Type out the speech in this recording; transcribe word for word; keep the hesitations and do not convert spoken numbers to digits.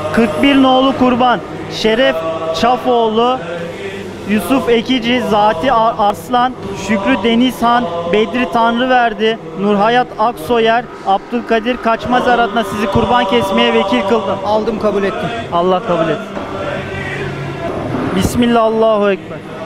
kırk bir nolu kurban Şeref Çafoğlu, Yusuf Ekici, Zati Arslan, Şükrü Denizhan, Bedri Tanrıverdi, Nurhayat Aksoyer, Abdülkadir Kaçmaz adına sizi kurban kesmeye vekil kıldım. Aldım, kabul ettim. Allah kabul etsin. Bismillah, Allahu Ekber.